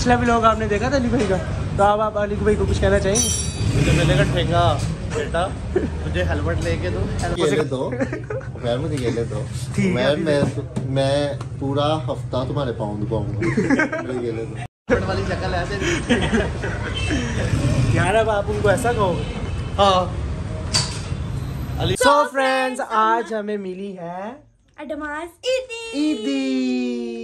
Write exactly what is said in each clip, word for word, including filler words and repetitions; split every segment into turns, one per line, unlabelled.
पिछला व्लॉग आपने देखा था अली भाई का, तो अब आप अली भाई को कुछ कहना चाहेंगे?
मुझे मिलेगा ठेंगा बेटा, मुझे हेलमेट लेके दो,
केले दो मैं मुझे केले दो। मैं मैं मैं पूरा हफ्ता तुम्हारे पाउंड पाऊंगा। मुझे केले दो।
हेलमेट वाली शक्ल है तेरी
यार, अब आप उनको ऐसा कहोगे?
हाँ।
सो फ्रेंड्स, आज हमें मिली है
एडवांस ईदी।
ईदी।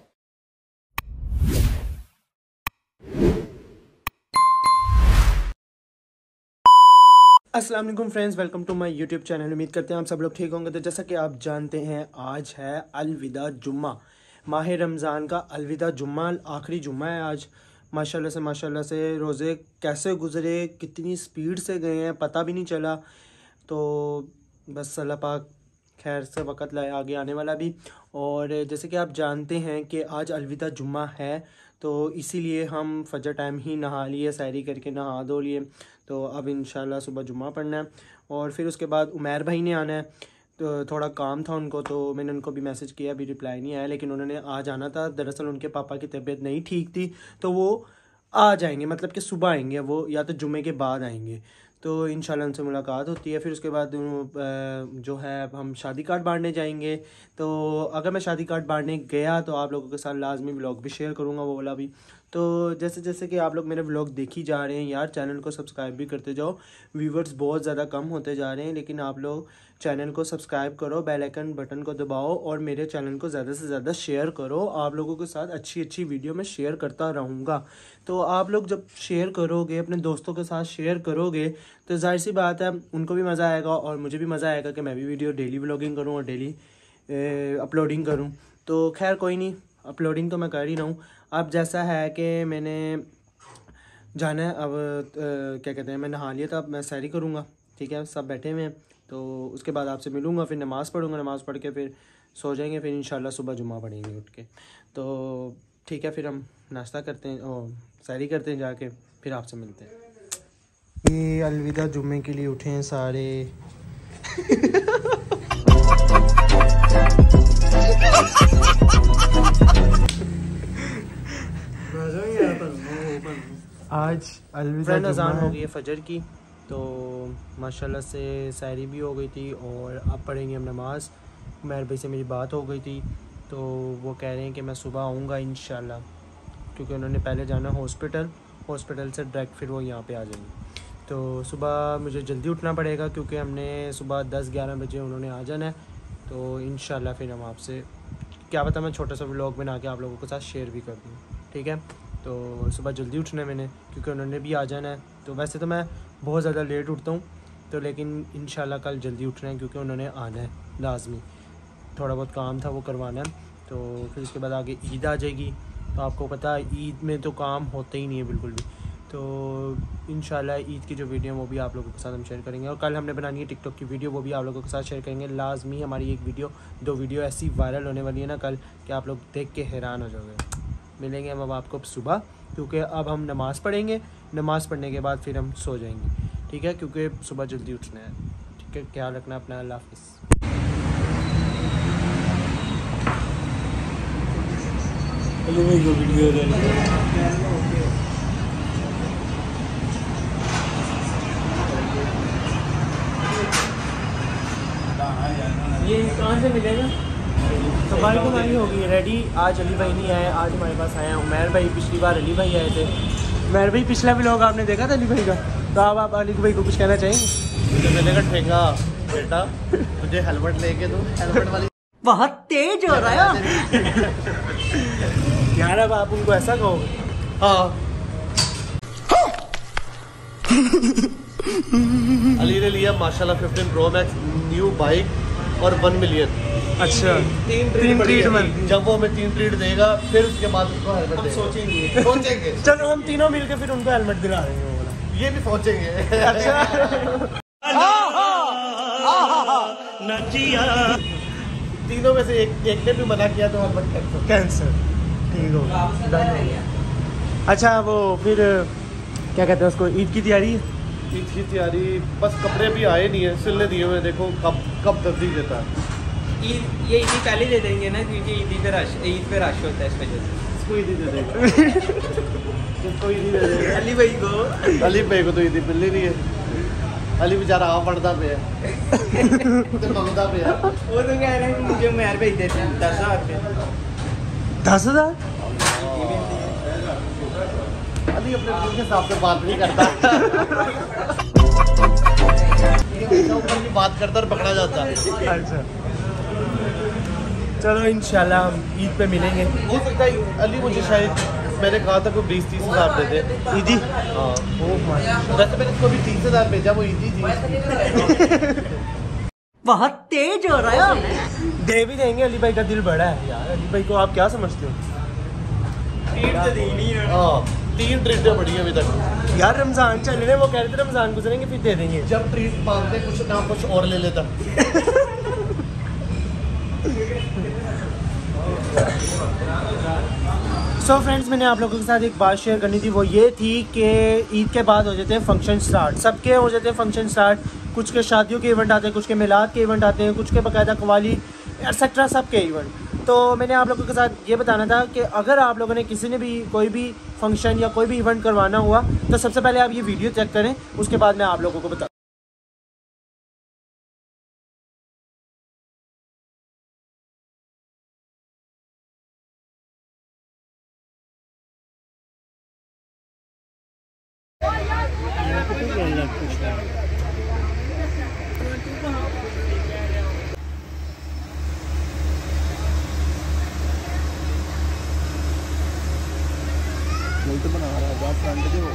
अस्सलाम वालेकुम friends, welcome to my YouTube channel. उम्मीद करते हैं आप सब लोग ठीक होंगे। तो जैसा कि आप जानते हैं, आज है अलविदा जुम्मा, माह रमज़ान का अलविदा जुम्मा, आखिरी जुम्मा है आज। माशाल्लाह से माशाल्लाह से रोज़े कैसे गुज़रे, कितनी स्पीड से गए हैं, पता भी नहीं चला। तो बस अल्लाह पाक खैर से वक़्त लाए आगे आने वाला भी। और जैसे कि आप जानते हैं कि आज अलविदा जुम्मा है, तो इसीलिए हम फजर टाइम ही नहा लिए, सैरी करके नहा धो लिए। तो अब इंशाल्लाह सुबह जुम्मा पढ़ना है और फिर उसके बाद उमैर भाई ने आना है। तो थोड़ा काम था उनको, तो मैंने उनको भी मैसेज किया, अभी रिप्लाई नहीं आया, लेकिन उन्होंने आज आना था। दरअसल उनके पापा की तबीयत नहीं ठीक थी, तो वो आ जाएंगे, मतलब कि सुबह आएंगे वो, या तो जुम्मे के बाद आएंगे। तो इंशाल्लाह उनसे मुलाकात होती है। फिर उसके बाद जो है हम शादी कार्ड बांटने जाएंगे। तो अगर मैं शादी कार्ड बांटने गया तो आप लोगों के साथ लाजमी व्लॉग भी शेयर करूँगा, वो वाला भी। तो जैसे जैसे कि आप लोग मेरे व्लॉग देखी जा रहे हैं यार, चैनल को सब्सक्राइब भी करते जाओ। व्यूवर्स बहुत ज़्यादा कम होते जा रहे हैं, लेकिन आप लोग चैनल को सब्सक्राइब करो, बेल आइकन बटन को दबाओ और मेरे चैनल को ज़्यादा से ज़्यादा शेयर करो। आप लोगों के साथ अच्छी अच्छी वीडियो मैं शेयर करता रहूँगा। तो आप लोग जब शेयर करोगे, अपने दोस्तों के साथ शेयर करोगे, तो जाहिर सी बात है उनको भी मज़ा आएगा और मुझे भी मज़ा आएगा कि मैं भी वीडियो डेली व्लॉगिंग करूँ और डेली अपलोडिंग करूँ। तो खैर कोई नहीं, अपलोडिंग तो मैं कर ही रहा हूँ। अब जैसा है कि मैंने जाना है, अब आ, क्या कहते हैं, मैं नहा लिया था, अब मैं सैरी करूँगा। ठीक है, सब बैठे हुए हैं, तो उसके बाद आपसे मिलूँगा, फिर नमाज़ पढ़ूँगा, नमाज़ पढ़ के फिर सो जाएंगे, फिर इंशाल्लाह सुबह जुम्मा पढ़ेंगे उठ के। तो ठीक है, फिर हम नाश्ता करते हैं और सैरी करते हैं जाके, फिर आपसे मिलते हैं। ये अलविदा जुम्मे के लिए उठे हैं सारे। आज अलविदा अज़ान हो गई है फजर की, तो माशाल्लाह से सैरी भी हो गई थी और अब पढ़ेंगे हम नमाज़। उमैर भाई से मेरी बात हो गई थी, तो वो कह रहे हैं कि मैं सुबह आऊँगा इंशाल्लाह, क्योंकि उन्होंने पहले जाना हॉस्पिटल, हॉस्पिटल से डायरेक्ट फिर वो यहाँ पे आ जाएंगे। तो सुबह मुझे जल्दी उठना पड़ेगा, क्योंकि हमने सुबह दस ग्यारह बजे उन्होंने आ जाना है। तो इंशाल्लाह फिर हम आपसे, क्या पता मैं छोटा सा व्लॉग बना के आप लोगों के साथ शेयर भी कर दूँ। ठीक है, तो सुबह जल्दी उठना है मैंने, क्योंकि उन्होंने भी आ जाना है। तो वैसे तो मैं बहुत ज़्यादा लेट उठता हूँ, तो लेकिन इंशाल्लाह कल जल्दी उठना है, क्योंकि उन्होंने आना है लाजमी। थोड़ा बहुत काम था वो करवाना है। तो फिर उसके बाद आगे ईद आ जाएगी, तो आपको पता है ईद में तो काम होते ही नहीं है बिल्कुल भी। तो इंशाल्लाह ईद की जो वीडियो है वो भी आप लोगों के साथ हम शेयर करेंगे। और कल हमने बनानी है टिकटॉक की वीडियो, वो भी आप लोगों के साथ शेयर करेंगे लाजमी। हमारी एक वीडियो, दो वीडियो ऐसी वायरल होने वाली है ना कल, कि आप लोग देख के हैरान हो जाओगे। मिलेंगे हम अब आपको सुबह, क्योंकि अब हम नमाज़ पढ़ेंगे, नमाज़ पढ़ने के बाद फिर हम सो जाएंगे। ठीक है, क्योंकि सुबह जल्दी उठना है। ठीक है, ख्याल रखना अपना, अल्लाह हाफ़िज़। ये कहाँ से मिलेगा? तो हमारी तो हमारी हो गई रेडी। आज अली भाई नहीं आए, आज हमारे पास आए हैं उमैर भाई। पिछली बार अली भाई आए थे। उमैर भाई पिछला व्लॉग आपने देखा था अली भाई का, तो अब आप अली भाई को कुछ कहना चाहेंगे?
मुझे मिलेगा ठेंगा बेटा, मुझे हेलमेट लेके दो, हेलमेट वाली
बहुत तेज हो रहा है
यार, अब आप उनको ऐसा कहोगे?
हाँ। अली ने लिया माशाल्लाह fifteen pro max new bike और वन मिलियन।
अच्छा,
तीन
तीन ट्रीटमेंट।
जब वो हमें तीन ट्रीट देगा, फिर उसके बाद उसको हेलमेट देगा। सोचेंगे सोचेंगे
चलो हम तीनों मिलकर फिर उनको हेलमेट दिला देंगे, वो वाला।
ये भी सोचेंगे।
अच्छा
तीनों में से एक एक ने भी मना किया तो हेलमेट कैंसिल
कैंसर। ठीक हो गया। अच्छा, वो फिर क्या कहते हैं उसको, ईद की तैयारी?
ईद की तैयारी बस, कपड़े भी आए नहीं है, सिलने दिए हुए, देखो कब कब दर्जी देता है।
ईद ये ईदी पहले दे देंगे ना, क्योंकि ईदी पे रश, ईद पे रश होता है इस वजह से।
इसको ईदी दे देंगे। तो ईदी दे दे
अली भाई को
अली भाई को तो ईदी मिलनी नहीं है। अली बेचारा आप पढ़ता पे है तो मंगता पे है।
वो तो कह रहे हैं कि मुझे मेहर भेज देते हैं दस हजार रुपये। दस हजार
अली अपने दिल के हिसाब से बात नहीं करता ऊपर की बात करता और पकड़ा जाता है।
अच्छा चलो इंशाल्लाह हम ईद पे मिलेंगे।
हो सकता है अली मुझे शायद मैंने कहा था कोई बीस तीस हजार दे दे
ईदी।
हाँ वैसे मैंने इसको भी तीस हजार भेजा वो ईदी थी।
बहुत तेज हो रहा है।
दे भी देंगे, अली भाई का दिल बड़ा है यार। अली भाई को आप क्या समझते हो?
हाँ तीन ट्रीटें पड़ी हैं अभी तक
यार रमजान चल रहे, वो कह रहे थे रमजान गुजरेंगे फिर दे देंगे।
जब ट्रीट मांगते कुछ ना कुछ और ले लेता।
सो so फ्रेंड्स, मैंने आप लोगों के साथ एक बात शेयर करनी थी, वो ये थी कि ईद के बाद हो जाते हैं फंक्शन स्टार्ट। सबके हो जाते हैं फंक्शन स्टार्ट। कुछ के शादियों के इवेंट आते हैं, कुछ के मिलाद के इवेंट आते हैं, कुछ के बाकायदा कवाली एक्सेट्रा सबके इवेंट। तो मैंने आप लोगों के साथ ये बताना था कि अगर आप लोगों ने किसी ने भी कोई भी फंक्शन या कोई भी इवेंट करवाना हुआ तो सबसे पहले आप ये वीडियो चेक करें, उसके बाद मैं आप लोगों को बता
तो बना रहा है आप फ्रंट के हो।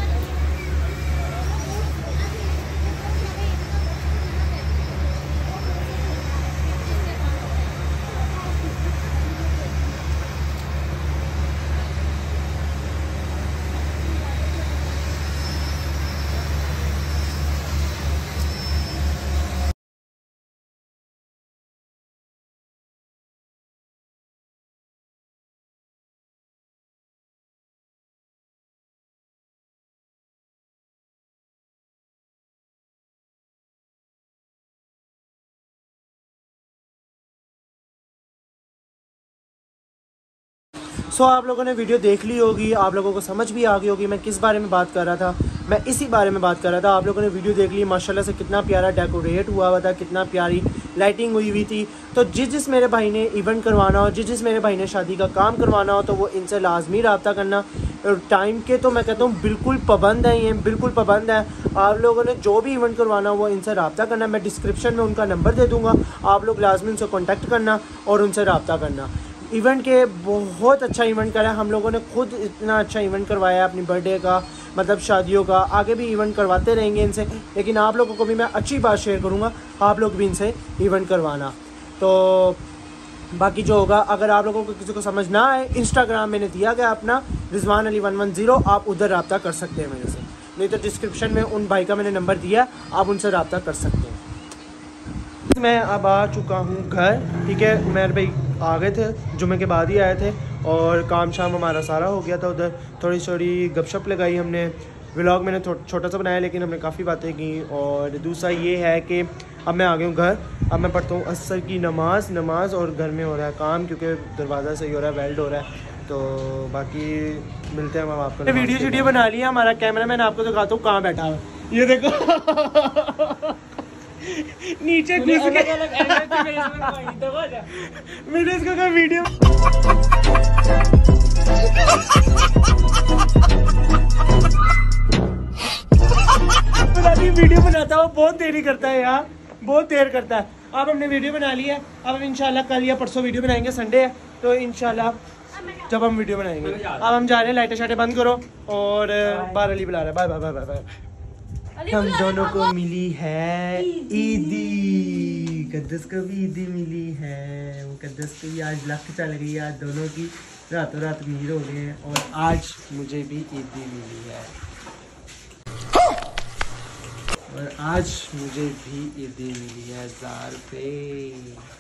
सो so, आप लोगों ने वीडियो देख ली होगी, आप लोगों को समझ भी आ गई होगी मैं किस बारे में बात कर रहा था। मैं इसी बारे में बात कर रहा था। आप लोगों ने वीडियो देख ली, माशाल्लाह से कितना प्यारा डेकोरेट हुआ हुआ था, कितना प्यारी लाइटिंग हुई हुई थी। तो जिस जिस मेरे भाई ने इवेंट करवाना हो, जिस जिस मेरे भाई ने शादी का काम करवाना हो, तो वो इनसे लाजमी रब्ता करना। और टाइम के तो मैं कहता हूँ बिल्कुल पाबंद है, ये बिल्कुल पाबंद है। आप लोगों ने जो भी इवेंट करवाना हो वो इनसे रब्ता करना। मैं डिस्क्रिप्शन में उनका नंबर दे दूँगा, आप लोग लाजमी उनसे कॉन्टैक्ट करना और उनसे रब्ता करना। इवेंट के बहुत अच्छा इवेंट करा है हम लोगों ने, खुद इतना अच्छा इवेंट करवाया अपनी बर्थडे का, मतलब शादियों का। आगे भी इवेंट करवाते रहेंगे इनसे, लेकिन आप लोगों को भी मैं अच्छी बात शेयर करूँगा, आप लोग भी इनसे इवेंट करवाना। तो बाकी जो होगा, अगर आप लोगों को किसी को समझ ना आए, इंस्टाग्राम मैंने दिया गया अपना Rizwan Ali one one zero, आप उधर रब्ता कर सकते हैं मेरे से, नहीं तो डिस्क्रिप्शन में उन भाई का मैंने नंबर दिया, आप उनसे रब्ता कर सकते हैं। मैं अब आ चुका हूँ घर, ठीक है। मेरे भाई आ गए थे, जुमे के बाद ही आए थे, और काम शाम हमारा सारा हो गया था। उधर थोड़ी थोड़ी गपशप लगाई हमने, व्लॉग मैंने छोटा सा बनाया, लेकिन हमने काफ़ी बातें की। और दूसरा ये है कि अब मैं आ गया हूँ घर, अब मैं पढ़ता हूँ असर की नमाज नमाज और घर में हो रहा है काम, क्योंकि दरवाज़ा सही हो रहा है, वेल्ड हो रहा है। तो बाकी मिलते हैं हम आपको। वीडियो वीडियो बना लिया, हमारा कैमरा मैन आपको दिखाता हूँ कहाँ बैठा है, ये देखो नीचे घुस के मैंने इसको कहा वीडियो वीडियो बनाता है, वो बहुत देरी करता है यार, बहुत देर करता है। अब हमने वीडियो बना ली है, अब हम इंशाल्लाह कल या परसों वीडियो बनाएंगे, संडे है तो इंशाल्लाह जब हम वीडियो बनाएंगे। अब हम जा रहे हैं, लाइटें शाइटें बंद करो, और बार अली बुला रहा है, बाय बाय बाय बाय। हम दोनों को मिली है ईदी, मुकद्दस को भी ईदी मिली है, मुकद्दस को भी आज लक चल गई है, दोनों की रातों रात अमीर हो गए हैं, और आज मुझे भी ईदी मिली है, और आज मुझे भी ईदी मिली है हजार पे।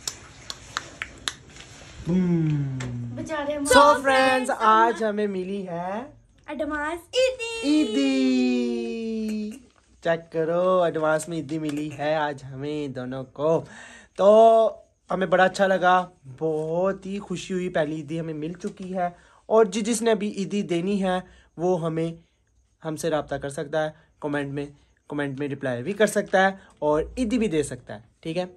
सो फ्रेंड्स, आज हमें मिली है
एडवांस ईदी।
ईदी चेक करो, एडवांस में ईदी मिली है आज हमें दोनों को। तो हमें बड़ा अच्छा लगा, बहुत ही खुशी हुई, पहली ईदी हमें मिल चुकी है, और जिस जिसने भी ईदी देनी है वो हमें हमसे रब्ता कर सकता है, कमेंट में कमेंट में रिप्लाई भी कर सकता है और ईद भी दे सकता है, ठीक है।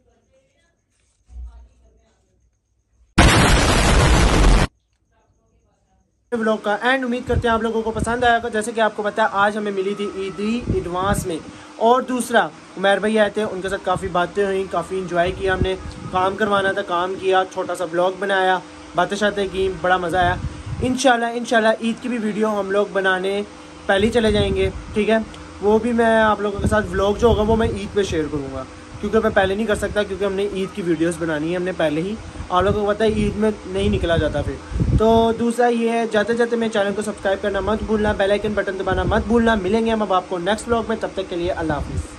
व्लॉग का एंड उम्मीद करते हैं आप लोगों को पसंद आया होगा। जैसे कि आपको पता है आज हमें मिली थी ईदी एडवांस में, और दूसरा उमर भाई आए थे, उनके साथ काफ़ी बातें हुई, काफ़ी इंजॉय किया हमने। काम करवाना था, काम किया, छोटा सा व्लॉग बनाया, बातें शातें की, बड़ा मज़ा आया। इंशाल्लाह इंशाल्लाह ईद की भी वीडियो हम लोग बनाने पहले ही चले जाएंगे, ठीक है। वो भी मैं आप लोगों के साथ व्लॉग जो होगा वो मैं ईद पे शेयर करूँगा, क्योंकि मैं पहले नहीं कर सकता, क्योंकि हमने ईद की वीडियोस बनानी है हमने पहले ही। आप लोगों को पता है ईद में नहीं निकला जाता फिर। तो दूसरा ये है, जाते जाते मेरे चैनल को सब्सक्राइब करना मत भूलना, बेल आइकन बटन दबाना मत भूलना। मिलेंगे हम अब आपको नेक्स्ट व्लॉग में, तब तक के लिए अल्लाह हाफिज़।